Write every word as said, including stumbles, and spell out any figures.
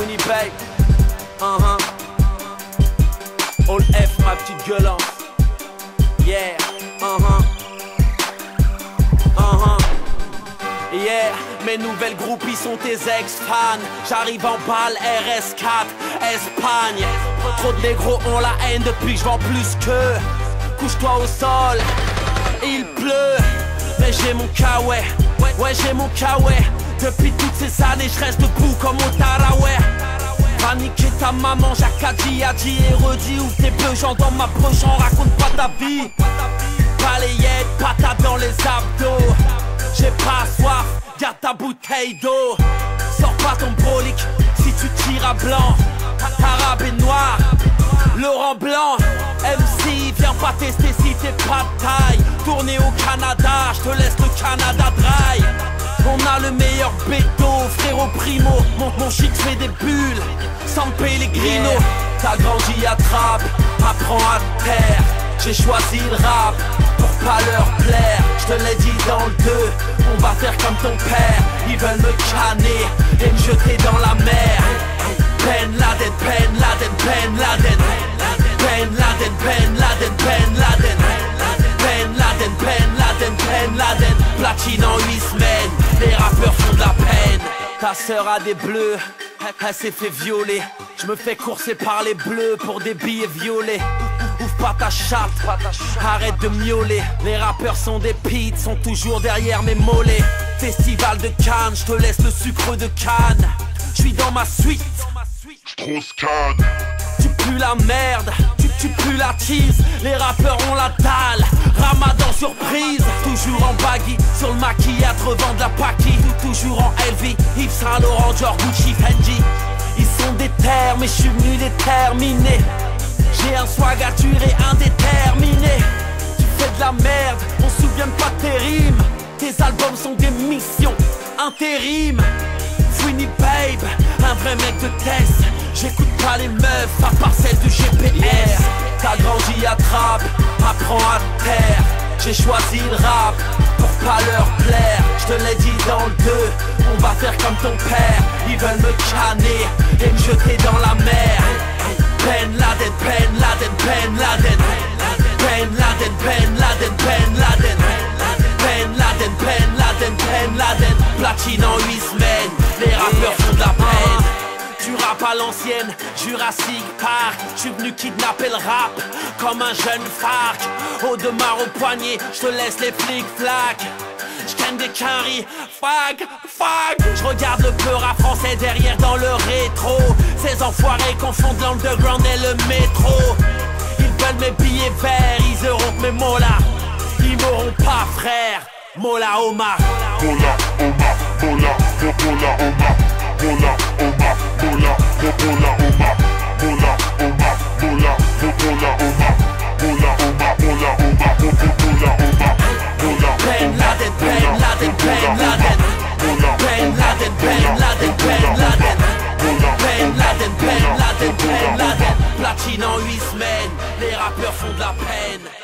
Funny Babe. Uh-huh. All F, ma petite gueulante. Yeah. Uh-huh. Uh-huh. Yeah. Mes nouvelles groupies sont tes ex-fans. J'arrive en balle R S quatre, Espagne. Trop de négros ont la haine depuis que je vends plus qu'eux. Couche-toi au sol, il pleut. Mais j'ai mon kawaii, ouais j'ai mon kawaii. Depuis toutes ces années je reste debout comme au Taraweh. Va niquer ta maman, Jacadi a dit et redit. Ouvre tes beujants dans ma poche, j'en raconte pas ta vie. Balayette, patate dans les abdos. J'ai pas soif, garde ta bouteille d'eau. Sors pas ton brolique si tu tires à blanc. Arabe et noir, Laurent Blanc. M C, viens pas tester si t'es pas de taille. Tourner au Canada, je te laisse le Canada dry. On a le meilleur béto, frérot primo. Mon, mon chic fait des bulles, sans Pellegrino. Yeah. T'as grandi à trappe, apprends à te taire. J'ai choisi le rap pour pas leur plaire. Je te l'ai dit dans le deux, on va faire comme ton père. Ils veulent me canner et me jeter dans la mer. Ben Laden, Ben Laden, Ben Laden. Ben Laden, Ben Laden, Ben Laden. Ben Laden, Ben Laden, Ben Laden. Platine en huit semaines, les rappeurs font de la peine. Ta sœur a des bleus, elle s'est fait violer. Je me fais courser par les bleus pour des billets violets. Ouvre pas ta chatte, arrête de miauler. Les rappeurs sont des pites, sont toujours derrière mes mollets. Festival de Cannes, je te laisse le sucre de canne. Je suis dans ma suite, Strauss Kahn. tu pues la merde, tu, tu pues la tease. Les rappeurs ont la dalle, Ramadan surprise. Toujours en baggy, sur le maquillage, revend de la paki. Toujours en L V, Yves Saint Laurent, Dior, Gucci, Fendi. Ils sont déter, mais je suis venu déterminé. J'ai un swag à tuer indéterminé. Tu fais de la merde, on se souvient pas de tes rimes. Tes albums sont des missions intérim. Funny Babe, un vrai mec de test. J'écoute pas les meufs, à part celles du G P R. T'as grandi à trappe, apprends à te taire. J'ai choisi le rap pour pas leur plaire. Je te l'ai dit dans le deux, on va faire comme ton père. Ils veulent me canner et me jeter dans la mer. Ben Laden, Ben Laden, Ben Laden. Ben Laden, Ben Laden, Ben Laden. Ben Laden, Ben Laden, Ben Laden. Platine en huit semaines, les rappeurs font de la peine. Tu rappes à l'ancienne, Jurassic Park. J'suis venu kidnapper le rap comme un jeune Farc. Audemars au poignet, j'te laisse les flics-flacs. J'gagne des quinries, fag, fag. J'regarde le peur français derrière dans le rétro. Ces enfoirés confondent l'underground et le métro. Ils veulent mes billets verts, ils auront mes molas. Ils m'auront pas frère, Mola Omar. Mola Omar, Mola, Mola Omar. Mola Omar, Mola, Mola Omar. Mola Omar, Mola, Mola Omar. Mola Omar, Mola Omar, Mola Omar. Mola Ben Laden, Ben Laden, Ben Laden. Ben Laden, Ben Laden, Ben Laden. Ben Laden, Ben Laden, Ben Laden. Platine en huit semaines, les rappeurs font de la peine.